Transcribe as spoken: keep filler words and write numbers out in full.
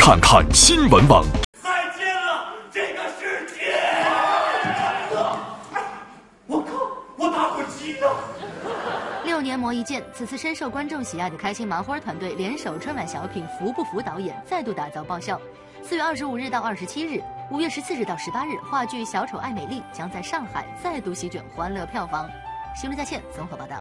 看看新闻网。 再见了，这个世界！我靠，我打火机呢？ 六年磨一剑，此次深受观众喜爱的开心麻花团队联手春晚小品《服不服》导演，再度打造爆笑。四月二十五日到二十七日，五月十四日到十八日，话剧《小丑爱美丽》将在上海再度席卷欢乐票房。新闻在线综合报道。